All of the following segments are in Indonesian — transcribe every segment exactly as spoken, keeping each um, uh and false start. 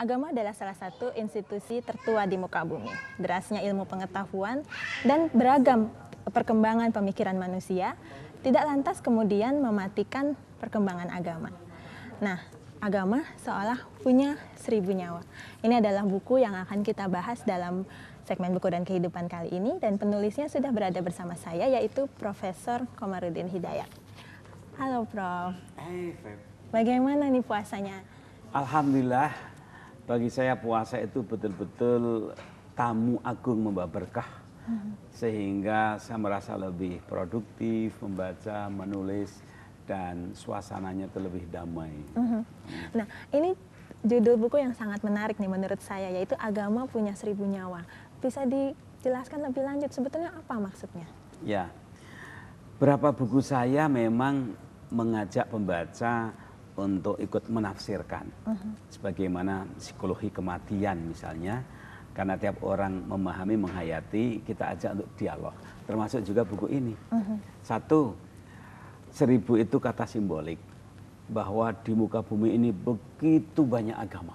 Agama adalah salah satu institusi tertua di muka bumi. Derasnya ilmu pengetahuan dan beragam perkembangan pemikiran manusia tidak lantas kemudian mematikan perkembangan agama. Nah, agama seolah punya seribu nyawa. Ini adalah buku yang akan kita bahas dalam segmen Buku dan Kehidupan kali ini, dan penulisnya sudah berada bersama saya, yaitu Profesor Komarudin Hidayat. Halo Prof. Hey, Feb. Bagaimana nih puasanya? Alhamdulillah, bagi saya puasa itu betul-betul tamu agung membawa berkah. Hmm. Sehingga saya merasa lebih produktif membaca, menulis, dan suasananya itu lebih damai. Hmm. Nah, ini judul buku yang sangat menarik nih menurut saya, yaitu Agama Punya Seribu Nyawa. Bisa dijelaskan lebih lanjut sebetulnya apa maksudnya? Ya, beberapa buku saya memang mengajak pembaca untuk ikut menafsirkan, uh-huh. sebagaimana psikologi kematian misalnya, karena tiap orang memahami, menghayati, kita ajak untuk dialog, termasuk juga buku ini. Uh-huh. Satu, seribu itu kata simbolik, bahwa di muka bumi ini begitu banyak agama.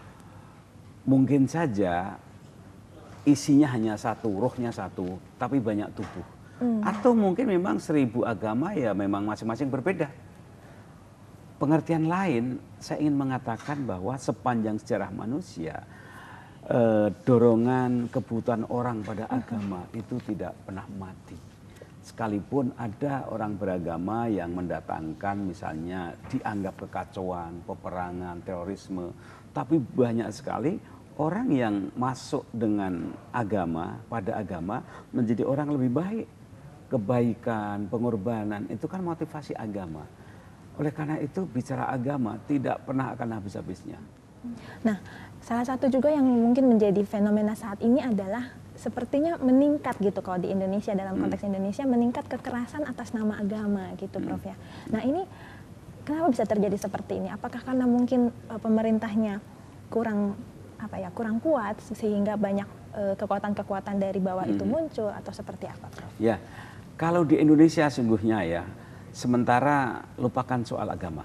Mungkin saja isinya hanya satu, rohnya satu, tapi banyak tubuh. Uh-huh. Atau mungkin memang seribu agama ya memang masing-masing berbeda. Pengertian lain, saya ingin mengatakan bahwa sepanjang sejarah manusia, eh, dorongan kebutuhan orang pada agama itu tidak pernah mati. Sekalipun ada orang beragama yang mendatangkan misalnya dianggap kekacauan, peperangan, terorisme, tapi banyak sekali orang yang masuk dengan agama, pada agama menjadi orang lebih baik. Kebaikan, pengorbanan, itu kan motivasi agama. Oleh karena itu bicara agama tidak pernah akan habis-habisnya. Nah, salah satu juga yang mungkin menjadi fenomena saat ini adalah sepertinya meningkat gitu kalau di Indonesia, dalam konteks hmm. Indonesia, meningkat kekerasan atas nama agama gitu, Prof ya. Nah, ini kenapa bisa terjadi seperti ini? Apakah karena mungkin uh, pemerintahnya kurang apa ya, kurang kuat sehingga banyak uh, kekuatan-kekuatan dari bawah hmm. itu muncul, atau seperti apa, Prof? Ya, kalau di Indonesia sungguhnya ya, sementara lupakan soal agama,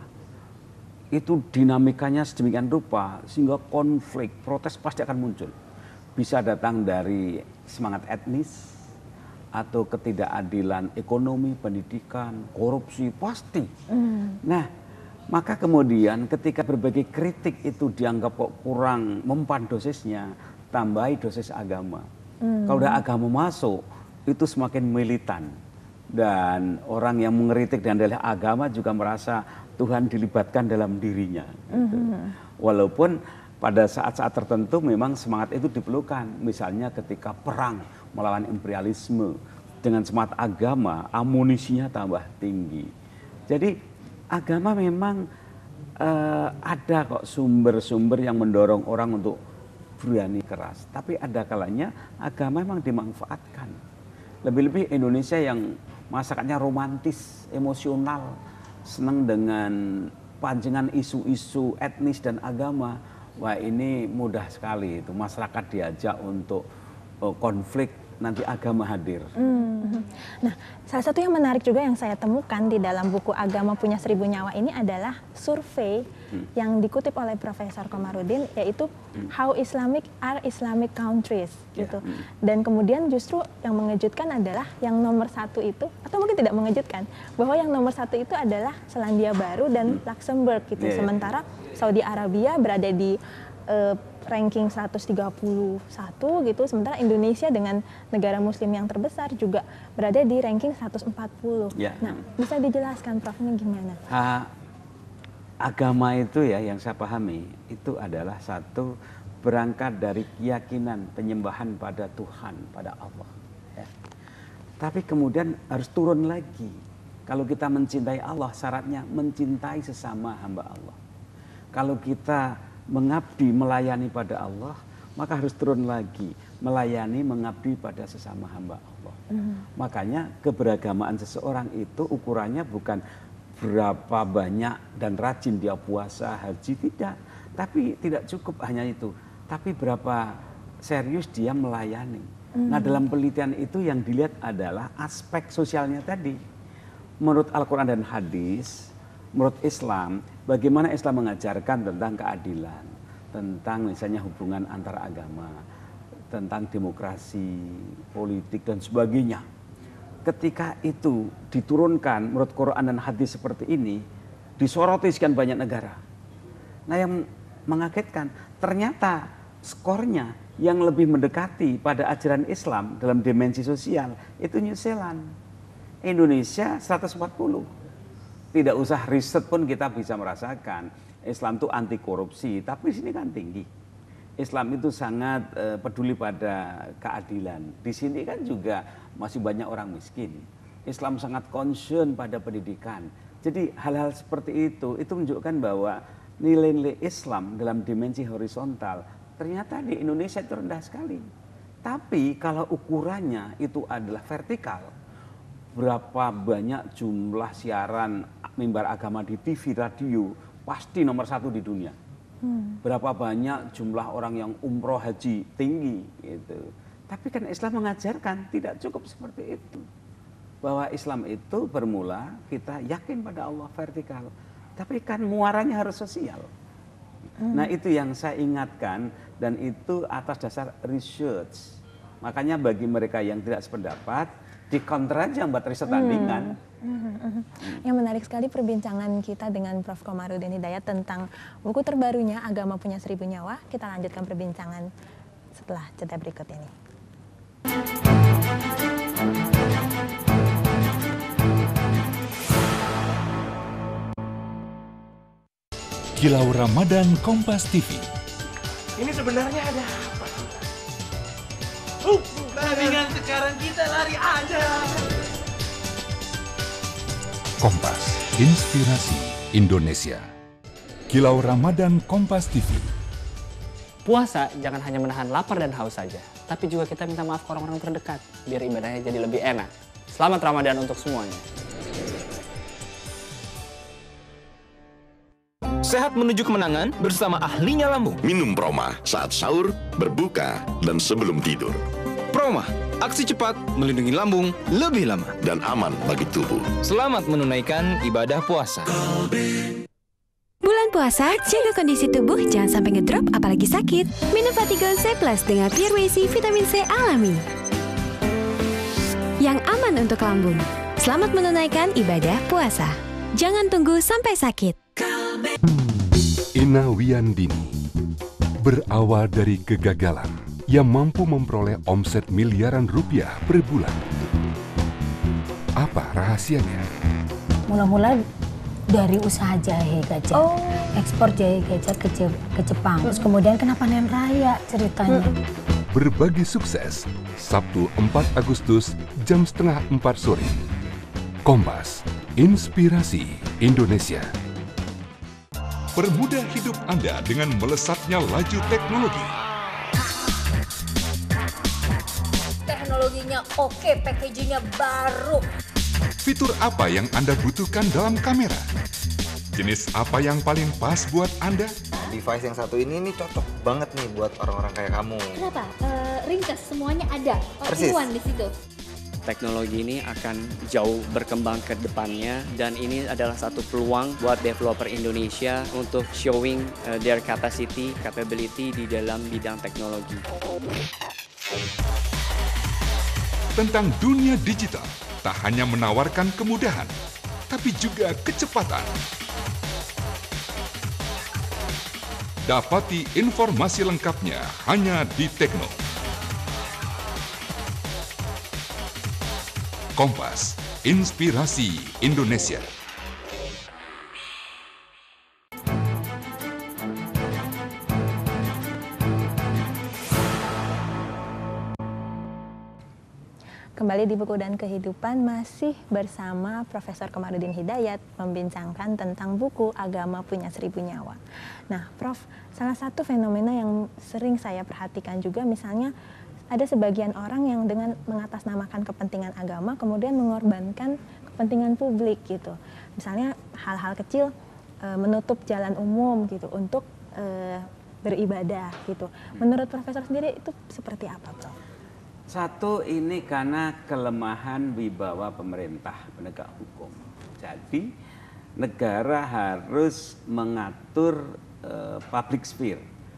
itu dinamikanya sedemikian rupa sehingga konflik, protes pasti akan muncul. Bisa datang dari semangat etnis atau ketidakadilan ekonomi, pendidikan, korupsi, pasti. Mm. Nah, maka kemudian ketika berbagai kritik itu dianggap kok kurang mempan dosisnya, tambahi dosis agama. Mm. Kalau udah agama masuk, itu semakin militan. Dan orang yang mengkritik dan adalah agama juga merasa Tuhan dilibatkan dalam dirinya. Gitu. Mm-hmm. Walaupun pada saat-saat tertentu memang semangat itu diperlukan. Misalnya ketika perang melawan imperialisme, dengan semangat agama, amunisinya tambah tinggi. Jadi agama memang uh, ada kok sumber-sumber yang mendorong orang untuk berani keras. Tapi ada kalanya agama memang dimanfaatkan. Lebih-lebih Indonesia yang masyarakatnya romantis, emosional, senang dengan pancingan isu-isu etnis dan agama. Wah, ini mudah sekali itu masyarakat diajak untuk uh, konflik, nanti agama hadir. Hmm. Nah, salah satu yang menarik juga yang saya temukan di dalam buku Agama Punya Seribu Nyawa ini adalah survei hmm. yang dikutip oleh Profesor Komarudin, yaitu hmm. How Islamic Are Islamic Countries gitu. Yeah. Hmm. Dan kemudian justru yang mengejutkan adalah yang nomor satu itu, atau mungkin tidak mengejutkan, bahwa yang nomor satu itu adalah Selandia Baru dan hmm. Luxembourg gitu. Yeah, Sementara yeah. Saudi Arabia berada di uh, ranking seratus tiga puluh satu gitu, sementara Indonesia dengan negara muslim yang terbesar juga berada di ranking seratus empat puluh. Ya. Nah, bisa dijelaskan Prof ini gimana? Ha, agama itu ya yang saya pahami itu adalah satu berangkat dari keyakinan penyembahan pada Tuhan, pada Allah. Ya. Tapi kemudian harus turun lagi. Kalau kita mencintai Allah, syaratnya mencintai sesama hamba Allah. Kalau kita mengabdi, melayani pada Allah, maka harus turun lagi, melayani, mengabdi pada sesama hamba Allah. Mm. Makanya keberagamaan seseorang itu ukurannya bukan berapa banyak dan rajin dia puasa, haji, tidak. Tapi tidak cukup hanya itu. Tapi berapa serius dia melayani. Mm. Nah, dalam penelitian itu yang dilihat adalah aspek sosialnya tadi. Menurut Al-Quran dan hadis, menurut Islam, bagaimana Islam mengajarkan tentang keadilan, tentang misalnya hubungan antar agama, tentang demokrasi, politik dan sebagainya. Ketika itu diturunkan menurut Quran dan hadis seperti ini, disoroti sekian banyak negara. Nah yang mengagetkan, ternyata skornya yang lebih mendekati pada ajaran Islam dalam dimensi sosial itu New Zealand. Indonesia seratus empat puluh. Tidak usah riset pun kita bisa merasakan Islam itu anti korupsi, tapi di sini kan tinggi. Islam itu sangat uh, peduli pada keadilan. Di sini kan juga masih banyak orang miskin. Islam sangat concern pada pendidikan. Jadi hal-hal seperti itu itu menunjukkan bahwa nilai-nilai Islam dalam dimensi horizontal ternyata di Indonesia itu rendah sekali. Tapi kalau ukurannya itu adalah vertikal, berapa banyak jumlah siaran mimbar agama di T V, radio, pasti nomor satu di dunia. Hmm. Berapa banyak jumlah orang yang umroh haji tinggi gitu. Tapi kan Islam mengajarkan tidak cukup seperti itu. Bahwa Islam itu bermula kita yakin pada Allah vertikal. Tapi kan muaranya harus sosial. Hmm. Nah itu yang saya ingatkan dan itu atas dasar research. Makanya bagi mereka yang tidak sependapat, di counter aja buat riset tandingan. Hmm. Hmm, hmm. Yang menarik sekali perbincangan kita dengan Profesor Komarudin Hidayat tentang buku terbarunya Agama Punya Seribu Nyawa. Kita lanjutkan perbincangan setelah jeda berikut ini. Kilau Ramadan Kompas T V. Ini sebenarnya ada apa? Uh, tandingan sekarang kita lari aja. Kompas, Inspirasi Indonesia. Kilau Ramadan Kompas T V. Puasa jangan hanya menahan lapar dan haus saja, tapi juga kita minta maaf ke orang-orang terdekat, biar ibadahnya jadi lebih enak. Selamat Ramadan untuk semuanya. Sehat menuju kemenangan bersama ahlinya lambung. Minum Proma saat sahur, berbuka, dan sebelum tidur. Proma, aksi cepat melindungi lambung lebih lama. Dan aman bagi tubuh. Selamat menunaikan ibadah puasa. Bulan puasa, jaga kondisi tubuh jangan sampai ngedrop apalagi sakit. Minum Fatigo C Plus dengan Pure W C vitamin C alami. Yang aman untuk lambung. Selamat menunaikan ibadah puasa. Jangan tunggu sampai sakit. Ina Wiyandini berawal dari kegagalan yang mampu memperoleh omset miliaran rupiah per bulan. Apa rahasianya? Mula-mula dari usaha jahe gajah, oh. ekspor jahe gajah ke, Je ke Jepang. Terus kemudian kena panen raya ceritanya. Berbagi sukses, Sabtu empat Agustus jam setengah empat sore. Kompas, Inspirasi Indonesia. Permudah hidup Anda dengan melesatnya laju teknologi. Teknologinya oke, packagingnya baru. Fitur apa yang Anda butuhkan dalam kamera? Jenis apa yang paling pas buat Anda? Device yang satu ini nih cocok banget nih buat orang-orang kayak kamu. Kenapa? Uh, ringkas, semuanya ada. Persis. All-in-one di situ. Teknologi ini akan jauh berkembang ke depannya dan ini adalah satu peluang buat developer Indonesia untuk showing uh, their capacity, capability di dalam bidang teknologi. Tentang dunia digital, tak hanya menawarkan kemudahan, tapi juga kecepatan. Dapati informasi lengkapnya hanya di Tekno. Kompas, Inspirasi Indonesia. Kembali di Buku dan Kehidupan masih bersama Profesor Komarudin Hidayat membincangkan tentang buku Agama Punya Seribu Nyawa. Nah, Prof, salah satu fenomena yang sering saya perhatikan juga misalnya ada sebagian orang yang dengan mengatasnamakan kepentingan agama kemudian mengorbankan kepentingan publik gitu. Misalnya hal-hal kecil e, menutup jalan umum gitu untuk e, beribadah gitu. Menurut Profesor sendiri itu seperti apa, Prof? Satu, ini karena kelemahan wibawa pemerintah penegak hukum. Jadi negara harus mengatur e, public sphere,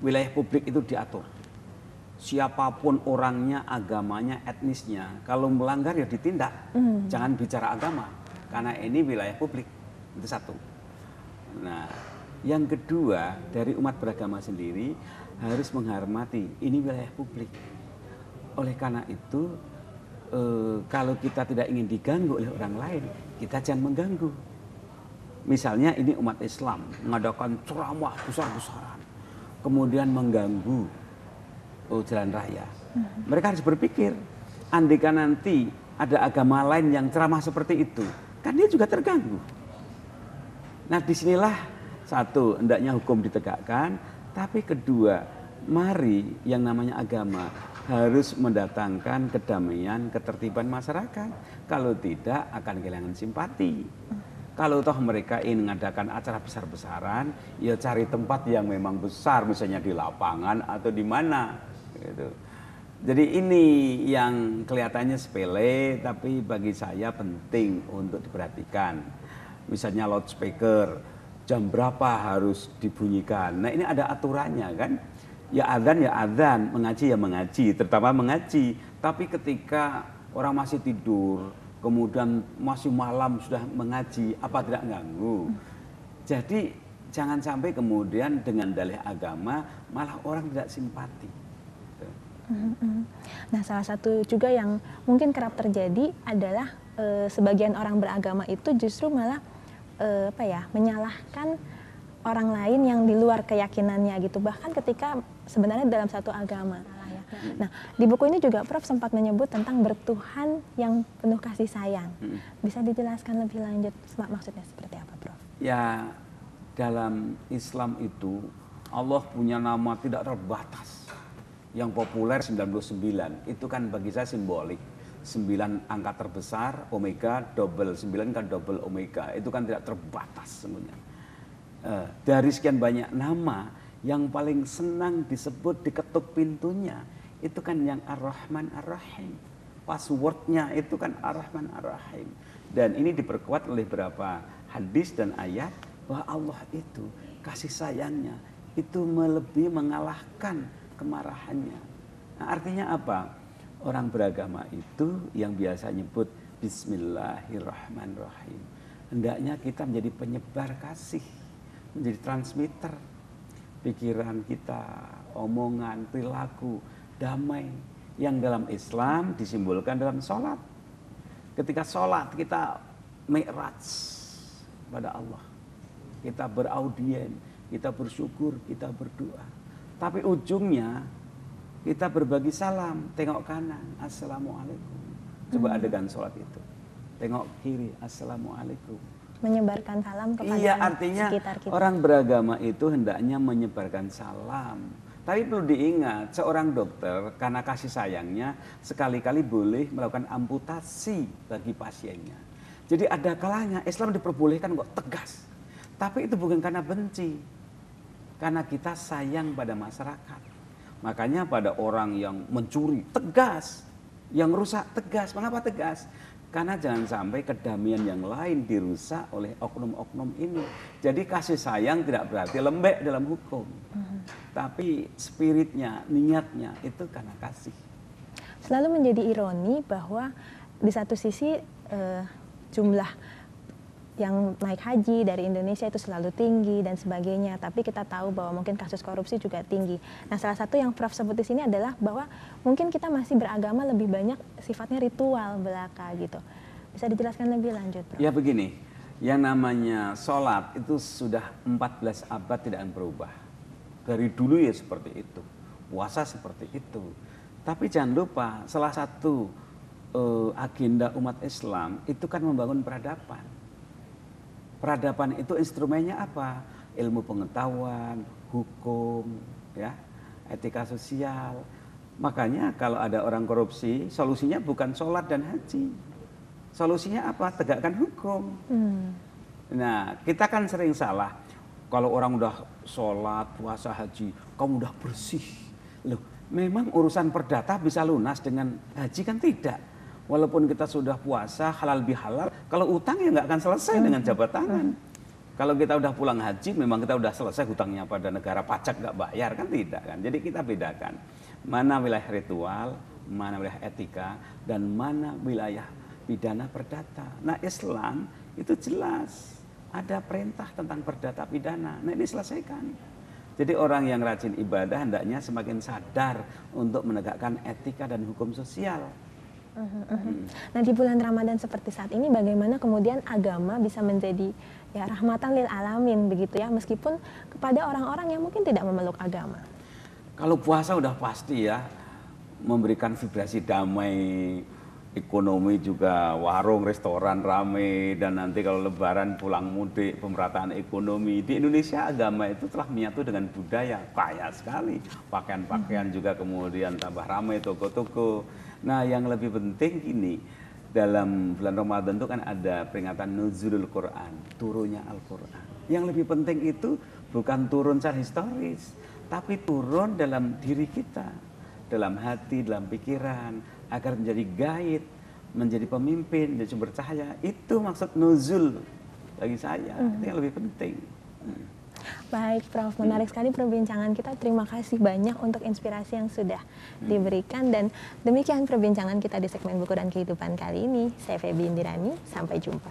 wilayah publik itu diatur. Siapapun orangnya, agamanya, etnisnya, kalau melanggar ya ditindak. Mm. Jangan bicara agama, karena ini wilayah publik. Itu satu. Nah, yang kedua, dari umat beragama sendiri harus menghormati ini wilayah publik. Oleh karena itu, eh, kalau kita tidak ingin diganggu oleh orang lain, kita jangan mengganggu. Misalnya ini umat Islam mengadakan ceramah besar-besaran, kemudian mengganggu oh, jalan raya. Hmm. Mereka harus berpikir, andaikan nanti ada agama lain yang ceramah seperti itu, kan dia juga terganggu. Nah, disinilah satu, hendaknya hukum ditegakkan, tapi kedua, mari yang namanya agama harus mendatangkan kedamaian, ketertiban masyarakat. Kalau tidak akan kehilangan simpati. Hmm. Kalau toh mereka ingin mengadakan acara besar-besaran, ya cari tempat yang memang besar, misalnya di lapangan atau di mana. Gitu. Jadi ini yang kelihatannya sepele, tapi bagi saya penting untuk diperhatikan. Misalnya loudspeaker, jam berapa harus dibunyikan. Nah ini ada aturannya kan. Ya adzan ya adzan, mengaji ya mengaji, terutama mengaji. Tapi ketika orang masih tidur, kemudian masih malam sudah mengaji, apa tidak ganggu? Jadi jangan sampai kemudian dengan dalih agama malah orang tidak simpati. Nah, salah satu juga yang mungkin kerap terjadi adalah e, sebagian orang beragama itu justru malah e, apa ya, menyalahkan orang lain yang di luar keyakinannya gitu. Bahkan ketika sebenarnya dalam satu agama. Ya. Nah, di buku ini juga Prof sempat menyebut tentang bertuhan yang penuh kasih sayang. Bisa dijelaskan lebih lanjut maksudnya seperti apa, Prof? Ya, dalam Islam itu Allah punya nama tidak terbatas. Yang populer sembilan puluh sembilan, itu kan bagi saya simbolik. sembilan angka terbesar, omega, double, sembilan kan double omega, itu kan tidak terbatas semuanya. Uh, dari sekian banyak nama, yang paling senang disebut diketuk pintunya, itu kan yang Ar-Rahman Ar-Rahim. Passwordnya itu kan Ar-Rahman Ar-Rahim. Dan ini diperkuat oleh beberapa hadis dan ayat, bahwa Allah itu kasih sayangnya, itu melebihi mengalahkan kemarahannya. Nah, artinya apa? Orang beragama itu yang biasa nyebut Bismillahirrahmanirrahim. Hendaknya kita menjadi penyebar kasih, menjadi transmitter pikiran kita, omongan, perilaku, damai. Yang dalam Islam disimbolkan dalam sholat. Ketika sholat kita mi'raj pada Allah. Kita beraudien, kita bersyukur, kita berdoa. Tapi ujungnya kita berbagi salam, tengok kanan, assalamualaikum. Coba adegan sholat itu, tengok kiri, assalamualaikum. Menyebarkan salam kepada iya, artinya sekitar kita. Orang beragama itu hendaknya menyebarkan salam. Tapi perlu diingat, seorang dokter karena kasih sayangnya sekali-kali boleh melakukan amputasi bagi pasiennya. Jadi ada kalanya Islam diperbolehkan kok tegas. Tapi itu bukan karena benci. Karena kita sayang pada masyarakat. Makanya pada orang yang mencuri, tegas. Yang rusak, tegas. Mengapa tegas? Karena jangan sampai kedamaian yang lain dirusak oleh oknum-oknum ini. Jadi kasih sayang tidak berarti lembek dalam hukum. Uh-huh. Tapi spiritnya, niatnya itu karena kasih. Selalu menjadi ironi bahwa di satu sisi eh, jumlah yang naik haji dari Indonesia itu selalu tinggi dan sebagainya, tapi kita tahu bahwa mungkin kasus korupsi juga tinggi. Nah, salah satu yang Prof sebut di sini adalah bahwa mungkin kita masih beragama lebih banyak sifatnya ritual belaka gitu. Bisa dijelaskan lebih lanjut, Prof? Ya begini, yang namanya sholat itu sudah empat belas abad tidak akan berubah. Dari dulu ya seperti itu, puasa seperti itu. Tapi jangan lupa, salah satu uh, agenda umat Islam itu kan membangun peradaban. Peradaban itu instrumennya apa? Ilmu pengetahuan, hukum, ya, etika sosial. Makanya kalau ada orang korupsi, solusinya bukan sholat dan haji. Solusinya apa? Tegakkan hukum. Hmm. Nah, kita kan sering salah. Kalau orang udah sholat, puasa, haji, kamu udah bersih. Loh, memang urusan perdata bisa lunas dengan haji kan tidak. Walaupun kita sudah puasa halal bihalal, kalau utang ya nggak akan selesai hmm. dengan jabat tangan. Hmm. Kalau kita udah pulang haji, memang kita udah selesai hutangnya pada negara, pajak nggak bayar, kan tidak kan. Jadi kita bedakan mana wilayah ritual, mana wilayah etika, dan mana wilayah pidana perdata. Nah Islam itu jelas ada perintah tentang perdata pidana. Nah ini selesaikan. Jadi orang yang rajin ibadah hendaknya semakin sadar untuk menegakkan etika dan hukum sosial. Uh-huh, uh-huh. Nah di bulan Ramadan seperti saat ini, bagaimana kemudian agama bisa menjadi ya rahmatan lil alamin begitu ya, meskipun kepada orang-orang yang mungkin tidak memeluk agama? Kalau puasa udah pasti ya memberikan vibrasi damai, ekonomi juga, warung, restoran rame, dan nanti kalau lebaran pulang mudik, pemerataan ekonomi. Di Indonesia agama itu telah menyatu dengan budaya, kaya sekali. Pakaian-pakaian juga kemudian tambah ramai, toko-toko. Nah yang lebih penting gini, dalam bulan Ramadan itu kan ada peringatan nuzulul Quran, turunnya Al-Quran. Yang lebih penting itu bukan turun secara historis, tapi turun dalam diri kita, dalam hati, dalam pikiran, agar menjadi guide, menjadi pemimpin, menjadi sumber cahaya. Itu maksud nuzul bagi saya, hmm. itu yang lebih penting. Hmm. Baik Prof, menarik sekali perbincangan kita. Terima kasih banyak untuk inspirasi yang sudah hmm. diberikan. Dan demikian perbincangan kita di segmen Buku dan Kehidupan kali ini. Saya Febi Indirani, sampai jumpa.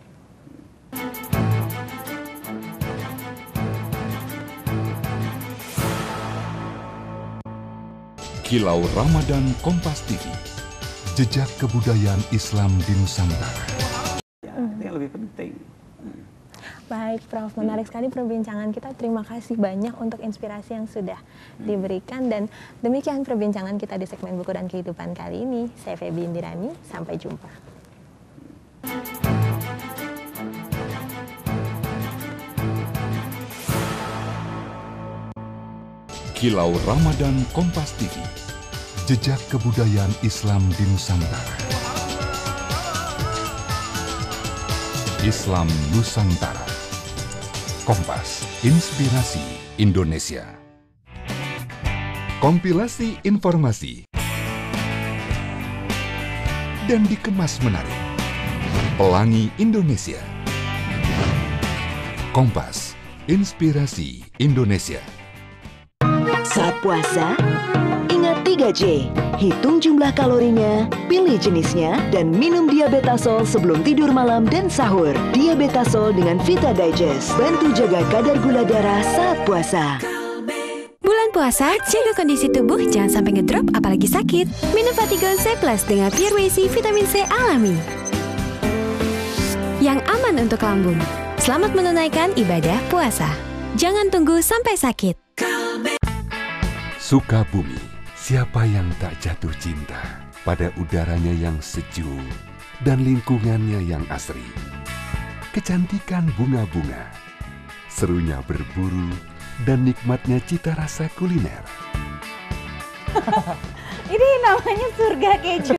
Kilau Ramadan Kompas T V. Jejak kebudayaan Islam di Nusantara. Ya, itu yang lebih penting. Baik Prof, menarik sekali perbincangan kita. Terima kasih banyak untuk inspirasi yang sudah diberikan. Dan demikian perbincangan kita di segmen Buku dan Kehidupan kali ini. Saya Febi Indirani, sampai jumpa. Kilau Ramadan Kompas T V. Jejak kebudayaan Islam di Nusantara. Islam Nusantara. Kompas, inspirasi Indonesia. Kompilasi informasi dan dikemas menarik. Pelangi Indonesia. Kompas, inspirasi Indonesia. Saat puasa, ingat tiga J. Hitung jumlah kalorinya, pilih jenisnya, dan minum Diabetasol sebelum tidur malam dan sahur. Diabetasol dengan Vita Digest, bantu jaga kadar gula darah saat puasa. Bulan puasa, jaga kondisi tubuh, jangan sampai ngedrop apalagi sakit. Minum Fatigo C Plus dengan Pure Whey vitamin C alami. Yang aman untuk lambung. Selamat menunaikan ibadah puasa. Jangan tunggu sampai sakit. Sukabumi, siapa yang tak jatuh cinta pada udaranya yang sejuk dan lingkungannya yang asri. Kecantikan bunga-bunga, serunya berburu, dan nikmatnya cita rasa kuliner. Ini namanya surga keju.